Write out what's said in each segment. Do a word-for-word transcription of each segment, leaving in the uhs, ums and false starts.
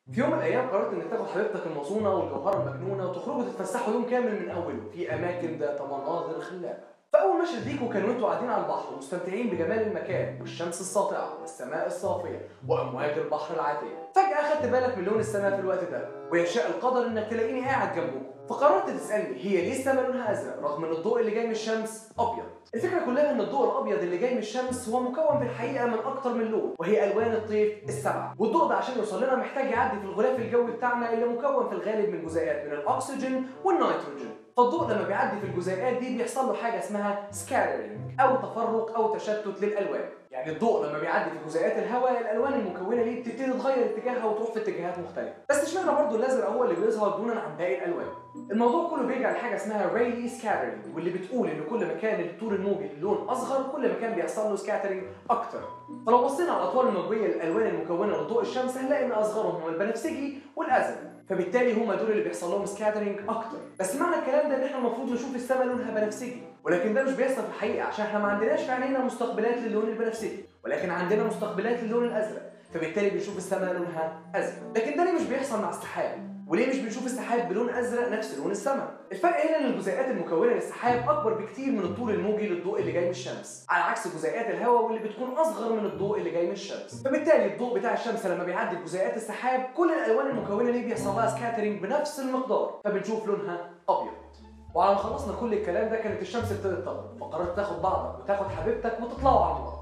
في يوم من الايام قررت انك تاخد حبيبتك المصونه والجوهره المجنونه وتخرجوا تتفسحوا يوم كامل من اوله في اماكن ذات مناظر خلابه. فاول مشهد ليكوا كان وانتوا قاعدين على البحر مستمتعين بجمال المكان والشمس الساطعه والسماء الصافيه وامواج البحر العاتيه. فجاه اخدت بالك من لون السماء في الوقت ده، ويشاء القدر انك تلاقيني قاعد جنبكم. فقررت تسالني هي ليه السماء لونها ازرق رغم ان الضوء اللي جاي من الشمس ابيض. الفكره كلها ان الضوء الابيض اللي جاي من الشمس هو مكون في الحقيقه من اكتر من لون، وهي الوان الطيف السبعه. والضوء ده عشان يوصل لنا محتاج يعدي في الغلاف الجوي بتاعنا اللي مكون في الغالب من جزيئات من الاكسجين والنيتروجين. فالضوء لما بيعدي في الجزيئات دي بيحصل له حاجه اسمها سكاترينج او تفرق او تشتت للالوان. يعني الضوء لما بيعدي في جزيئات الهواء الالوان المكونه ليه بتبتدي تغير اتجاهها وتروح في اتجاهات مختلفه. بس اشمعنى برضه الازرق هو اللي بيظهر دونا عن باقي الالوان؟ الموضوع كله بيرجع لحاجه اسمها ريلي سكاترينج، واللي بتقول ان كل ما كان الطول الموجي اللون اصغر كل ما كان بيحصل له سكاترينج اكتر. فلو بصينا على الاطوال الموجيه للالوان المكونه لضوء الشمس هنلاقي ان اصغرهم هو البنفسجي والازرق، فبالتالي هما دول اللي بيحصل لهم سكاترينج اكتر. بس معنى الكلام ده ان احنا المفروض نشوف السماء لونها بنفسجي، ولكن ده مش بيحصل في الحقيقه عشان احنا ما عندناش في عينينا مستقبلات للون البنفسجي، ولكن عندنا مستقبلات للون الازرق، فبالتالي بنشوف السماء لونها ازرق. لكن ده ليه مش بيحصل مع السحاب؟ وليه مش بنشوف السحاب بلون ازرق نفس لون السماء؟ الفرق هنا ان الجزيئات المكونه للسحاب اكبر بكتير من الطول الموجي للضوء اللي جاي من الشمس، على عكس جزيئات الهواء واللي بتكون اصغر من الضوء اللي جاي من الشمس. فبالتالي الضوء بتاع الشمس لما بيعدي بجزيئات السحاب كل الالوان المكونه ليه بيحصل لها سكاترينج بنفس المقدار، فبنشوف لونها ابيض. وعلى ما خلصنا كل الكلام ده كانت الشمس ابتدت تغرب، فقررت تاخد بعضك وتاخد حبيبتك وتطلعوا على البحر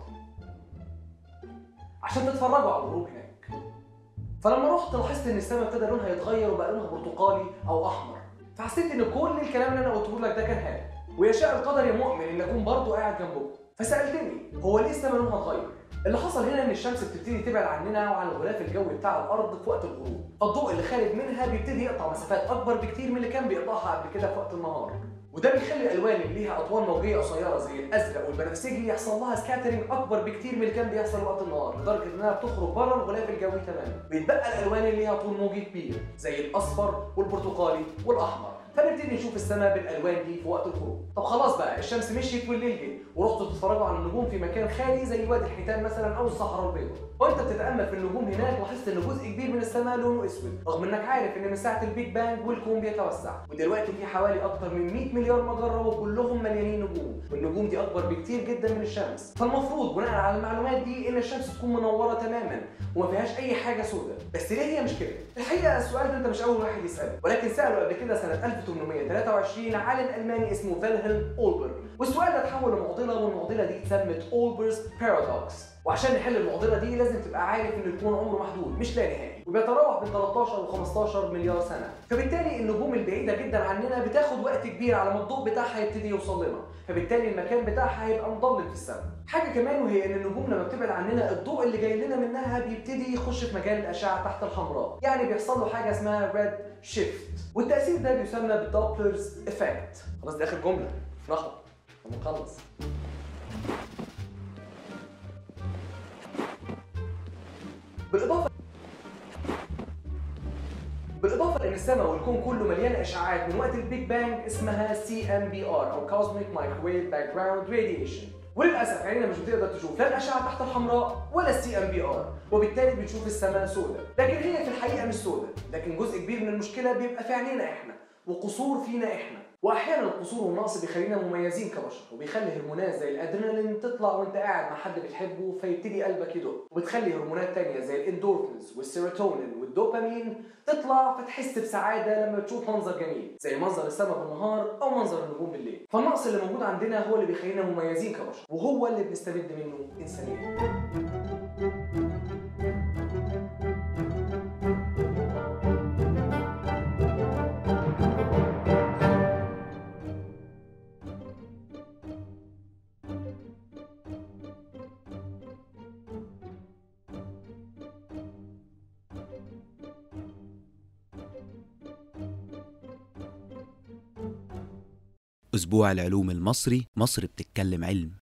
عشان تتفرجوا على الغروب هناك. فلما رحت لاحظت ان السماء ابتدى لونها يتغير وبقى لونها برتقالي او احمر، فحسيت ان كل الكلام اللي انا قلته لك ده كان هادي، ويشاء القدر يا مؤمن ان اكون برضه قاعد جنبكم. فسالتني هو ليه السماء لونها اتغير؟ اللي حصل هنا ان الشمس بتبتدي تبعد عننا وعن الغلاف الجوي بتاع الارض في وقت الغروب، فالضوء اللي خارج منها بيبتدي يقطع مسافات اكبر بكتير من اللي كان بيقطعها قبل كده في وقت النهار، وده بيخلي الالوان اللي ليها اطوال موجيه قصيره زي الازرق والبنفسجي يحصل لها سكاترينج اكبر بكتير من اللي كان بيحصل وقت النهار، لدرجه انها بتخرج بره الغلاف الجوي تماما. بيتبقى الالوان اللي ليها طول موجي كبير زي الاصفر والبرتقالي والاحمر، فنبتدي نشوف السماء بالالوان دي في وقت الغروب. طب خلاص بقى الشمس مشيت والليل جه ورحتوا تتفرجوا على النجوم في مكان خالي زي وادي الحيتان مثلا او الصحراء البيضاء، وانت بتتامل في النجوم هناك لاحظت ان جزء كبير من السماء لونه اسود، رغم انك عارف ان من ساعه البيج بانج والكون بيتوسع، ودلوقتي في حوالي اكتر من مئة مليار مجره وكلهم مليانين نجوم، والنجوم دي اكبر بكتير جدا من الشمس. فالمفروض بناء على المعلومات دي ان الشمس تكون منوره تماما وما فيهاش اي حاجه سوداء. بس ليه هي مش كده؟ الحقيقه السؤال ده انت مش اول واحد يساله، ولكن ساله قبل كده سنه ألف وثمانمئة وثلاثة وعشرين عالم الماني اسمه فيلهلم اولبر، والسؤال ده اتحول لمعضله، والمعضله دي اتسمت اولبرز بارادوكس. وعشان نحل المعضله دي لازم تبقى عارف ان الكون عمره محدود مش لا نهائي، وبيتراوح بين ثلاثة عشر و خمستاشر مليار سنه، فبالتالي النجوم البعيده جدا عننا بتاخد وقت كبير على ما الضوء بتاعها يبتدي يوصل لنا، فبالتالي المكان بتاعها هيبقى مظلم في السماء. حاجه كمان وهي ان النجوم لما بتبعد عننا الضوء اللي جاي لنا منها بيبتدي يخش في مجال الاشعه تحت الحمراء، يعني بيحصل له حاجه اسمها ريد شيفت، والتاثير ده بيسمى بالدوبلرز افكت. خلاص دي اخر جمله نخلص ونخلص. بالاضافه بالاضافه لان السماء والكون كله مليان اشعاعات من وقت البيج بانج اسمها سي ام بي ار او كوزميك مايكروويف باك جراوند راديشن، وللاسف عيننا مش بتقدر تشوف لا الاشعه تحت الحمراء ولا السي ام بي ار، وبالتالي بنشوف السماء سوداء. لكن هي في الحقيقه مش سوداء، لكن جزء كبير من المشكله بيبقى في عينينا احنا وقصور فينا احنا، واحيانا القصور والنقص بيخلينا مميزين كبشر، وبيخلي هرمونات زي الادرينالين تطلع وانت قاعد مع حد بتحبه فيبتدي قلبك يدق، وبتخلي هرمونات تانية زي الاندورفينز والسيروتونين والدوبامين تطلع فتحس بسعاده لما تشوف منظر جميل زي منظر السماء بالنهار او منظر النجوم بالليل. فالنقص اللي موجود عندنا هو اللي بيخلينا مميزين كبشر، وهو اللي بنستمد منه انسانيا. أسبوع العلوم المصري، مصر بتتكلم علم.